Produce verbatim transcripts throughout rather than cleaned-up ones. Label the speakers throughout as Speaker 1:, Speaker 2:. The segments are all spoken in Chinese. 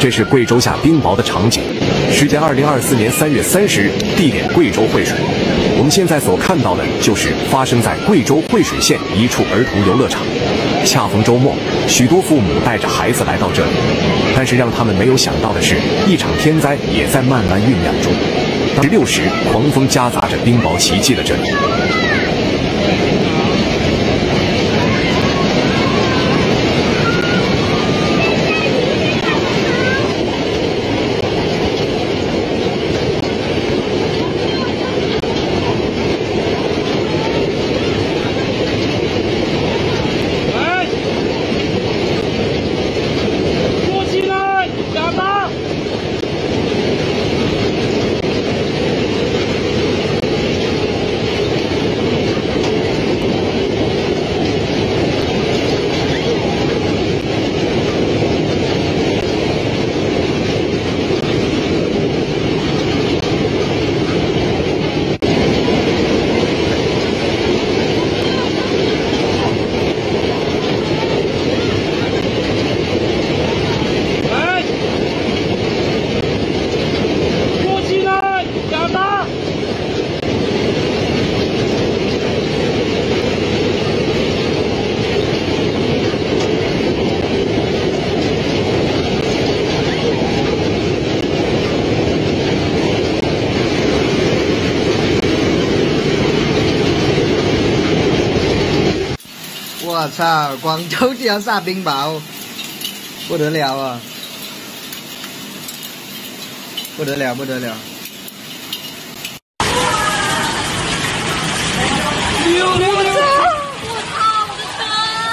Speaker 1: 这是贵州下冰雹的场景，时间二零二四年三月三十日，地点贵州惠水。我们现在所看到的就是发生在贵州惠水县一处儿童游乐场。恰逢周末，许多父母带着孩子来到这里，但是让他们没有想到的是，一场天灾也在慢慢酝酿中。十六时，狂风夹杂着冰雹袭击了这里。
Speaker 2: 我操！广州竟然下冰雹，不得了啊！不得了，不得了！
Speaker 3: 六六六！我操！我的车！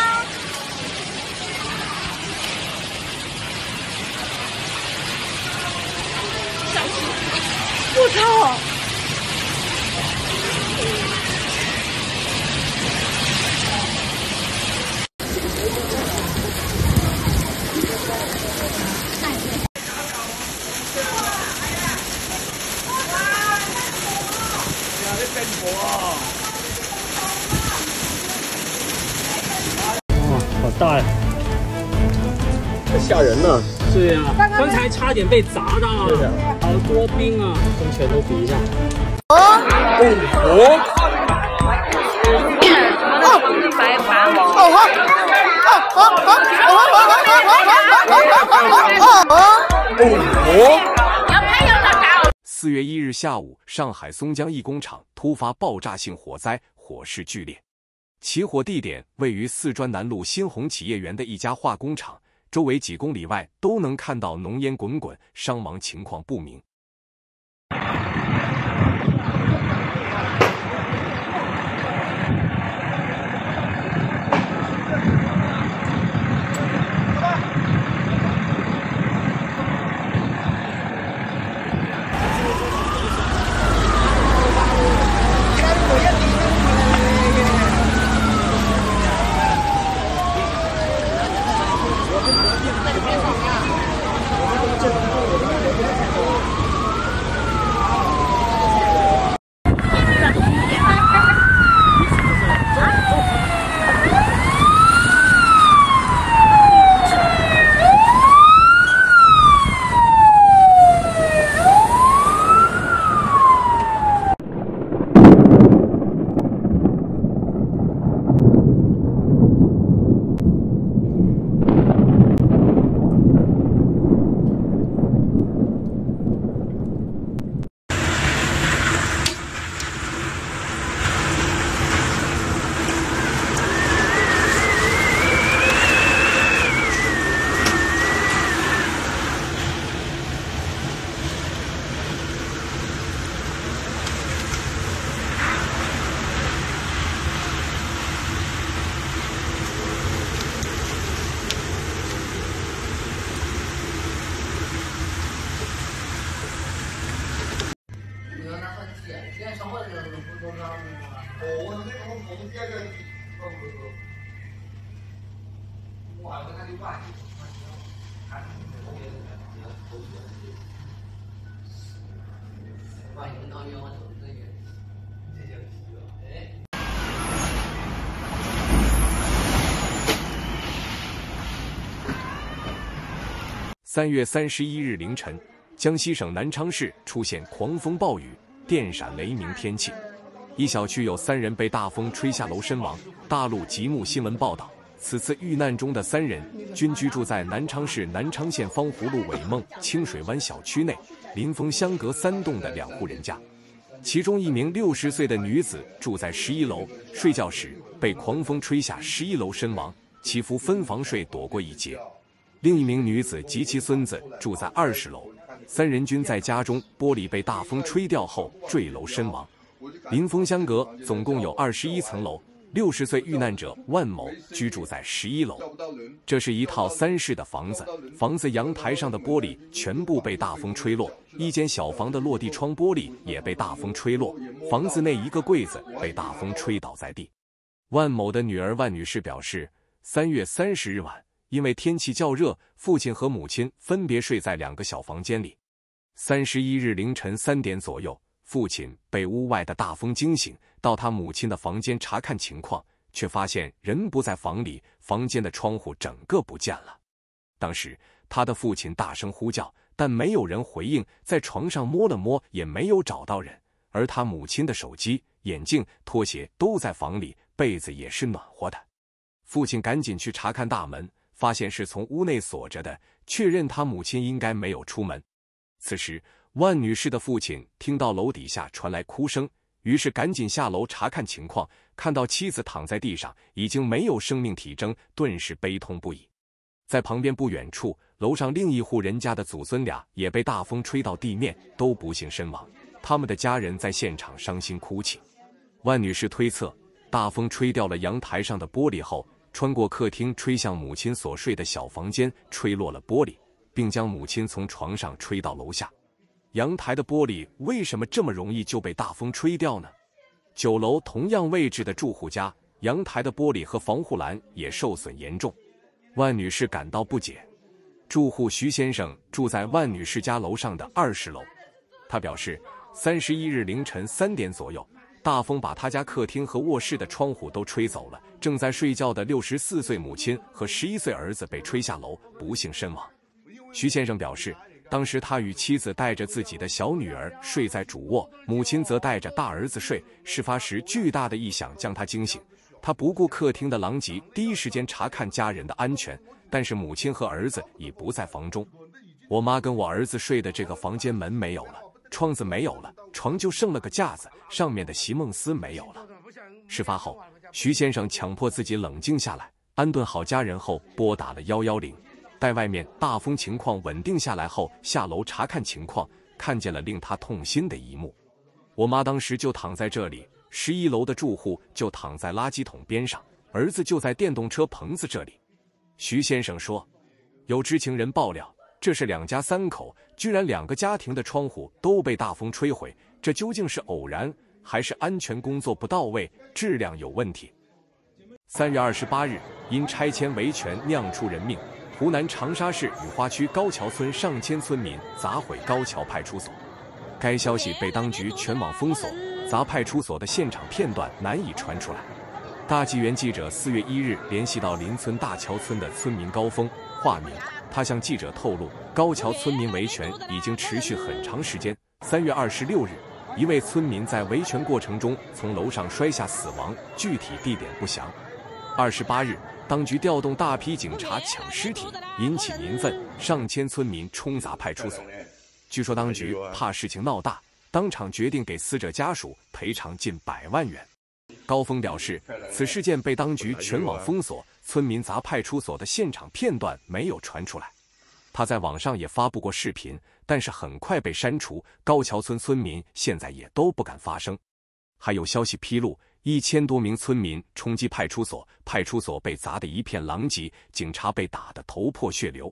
Speaker 3: 小心！我操！
Speaker 4: 哇，好大呀！
Speaker 5: 太吓人了。
Speaker 4: 对呀、啊，刚才差点被砸到了，好多冰啊！跟拳头比一下。哦哦
Speaker 3: 哦！白板我。
Speaker 2: 哦好！哦好好！哦哦哦哦！
Speaker 3: 要拍要打打。
Speaker 1: 四月一日下午，上海松江一工厂突发爆炸性火灾，火势剧烈。起火地点位于四川南路新鸿企业园的一家化工厂，周围几公里外都能看到浓烟滚滚，伤亡情况不明。 三月三十一日凌晨，江西省南昌市出现狂风暴雨、电闪雷鸣天气，一小区有三人被大风吹下楼身亡。大陆极目新闻报道，此次遇难中的三人均居住在南昌市南昌县方湖路伟梦清水湾小区内，临风相隔三栋的两户人家。其中一名六十岁的女子住在十一楼，睡觉时被狂风吹下十一楼身亡，其夫分房睡躲过一劫。另一名女子及其孙子住在二十楼，三人均在家中玻璃被大风吹掉后坠楼身亡。临风相隔，总共有二十一层楼。六十岁遇难者万某居住在十一楼，这是一套三室的房子，房子阳台上的玻璃全部被大风吹落，一间小房的落地窗玻璃也被大风吹落，房子内一个柜子被大风吹倒在地。万某的女儿万女士表示，三月三十日晚，因为天气较热，父亲和母亲分别睡在两个小房间里。三十一日凌晨三点左右，父亲被屋外的大风惊醒，到他母亲的房间查看情况，却发现人不在房里，房间的窗户整个不见了。当时他的父亲大声呼叫，但没有人回应，在床上摸了摸也没有找到人，而他母亲的手机、眼镜、拖鞋都在房里，被子也是暖和的。父亲赶紧去查看大门，发现是从屋内锁着的，确认他母亲应该没有出门。此时万女士的父亲听到楼底下传来哭声，于是赶紧下楼查看情况，看到妻子躺在地上，已经没有生命体征，顿时悲痛不已。在旁边不远处，楼上另一户人家的祖孙俩也被大风吹到地面，都不幸身亡。他们的家人在现场伤心哭泣。万女士推测，大风吹掉了阳台上的玻璃后，穿过客厅吹向母亲所睡的小房间，吹落了玻璃，并将母亲从床上吹到楼下。阳台的玻璃为什么这么容易就被大风吹掉呢？九楼同样位置的住户家，阳台的玻璃和防护栏也受损严重。万女士感到不解。住户徐先生住在万女士家楼上的二十楼，他表示，三十一日凌晨三点左右，大风把他家客厅和卧室的窗户都吹走了，正在睡觉的六十四岁母亲和十一岁儿子被吹下楼，不幸身亡。徐先生表示，当时他与妻子带着自己的小女儿睡在主卧，母亲则带着大儿子睡。事发时巨大的异响将他惊醒，他不顾客厅的狼藉，第一时间查看家人的安全，但是母亲和儿子已不在房中。我妈跟我儿子睡的这个房间门没有了，窗子没有了，床就剩了个架子，上面的席梦思没有了。事发后，徐先生强迫自己冷静下来，安顿好家人后拨打了一一零。待外面大风情况稳定下来后，下楼查看情况，看见了令他痛心的一幕。我妈当时就躺在这里，十一楼的住户就躺在垃圾桶边上，儿子就在电动车棚子这里。徐先生说，有知情人爆料，这是两家三口，居然两个家庭的窗户都被大风吹毁，这究竟是偶然，还是安全工作不到位，质量有问题？三月二十八日，因拆迁维权酿出人命，湖南长沙市雨花区高桥村上千村民砸毁高桥派出所。该消息被当局全网封锁，砸派出所的现场片段难以传出来。大纪元记者四月一日联系到邻村大桥村的村民高峰（化名），他向记者透露，高桥村民维权已经持续很长时间。三月二十六日，一位村民在维权过程中从楼上摔下死亡，具体地点不详。二十八日，当局调动大批警察抢尸体，引起民愤，上千村民冲砸派出所。据说当局怕事情闹大，当场决定给死者家属赔偿近百万元。高峰表示，此事件被当局全网封锁，村民砸派出所的现场片段没有传出来。他在网上也发布过视频，但是很快被删除。高桥村村民现在也都不敢发声。还有消息披露，一千多名村民冲击派出所，派出所被砸得一片狼藉，警察被打得头破血流。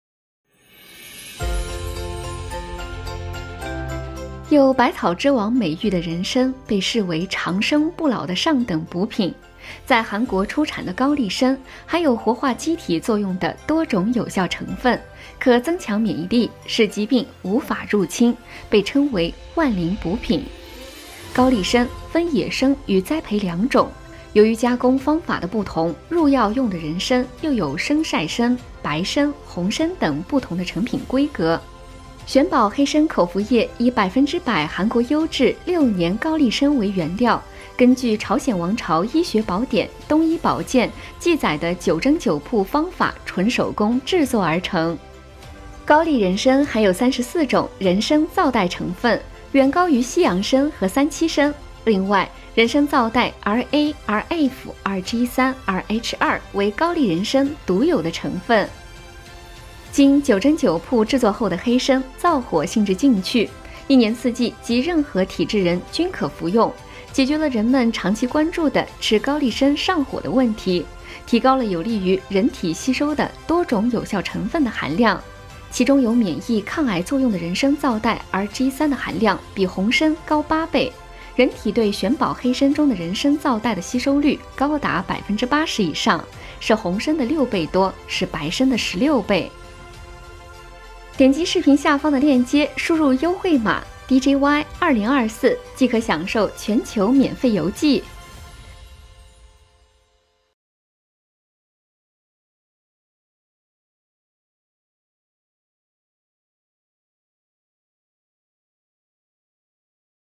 Speaker 6: 有百草之王美誉的人参被视为长生不老的上等补品，在韩国出产的高丽参还有活化机体作用的多种有效成分，可增强免疫力，使疾病无法入侵，被称为万灵补品。高丽参分野生与栽培两种， 由于加工方法的不同，入药用的人参又有生晒参、白参、红参等不同的成品规格。玄宝黑参口服液以百分之百韩国优质六年高丽参为原料，根据朝鲜王朝医学宝典《东医宝鉴》记载的九蒸九铺方法纯手工制作而成。高丽人参含有三十四种人参皂苷成分，远高于西洋参和三七参。另外，人参皂苷 R A、R F、R G 三、R H 二 为高丽人参独有的成分。经九蒸九铺制作后的黑参，燥火性质进去，一年四季及任何体质人均可服用，解决了人们长期关注的吃高丽参上火的问题，提高了有利于人体吸收的多种有效成分的含量。其中有免疫抗癌作用的人参皂苷 R G 三 的含量比红参高八倍，人体对玄宝黑参中的人参皂苷的吸收率高达百分之八十以上，是红参的六倍多，是白参的十六倍。点击视频下方的链接，输入优惠码 D J Y 二零二四即可享受全球免费邮寄。